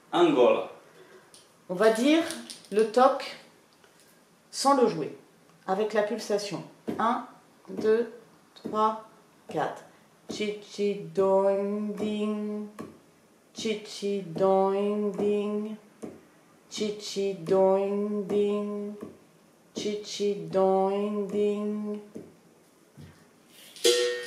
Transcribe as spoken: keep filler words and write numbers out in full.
Angola. On va dire le toc sans le jouer, avec la pulsation. un, deux, trois, quatre. Chichi doing ding. Chichi doing ding. Chichi doing ding. Chichi doing ding.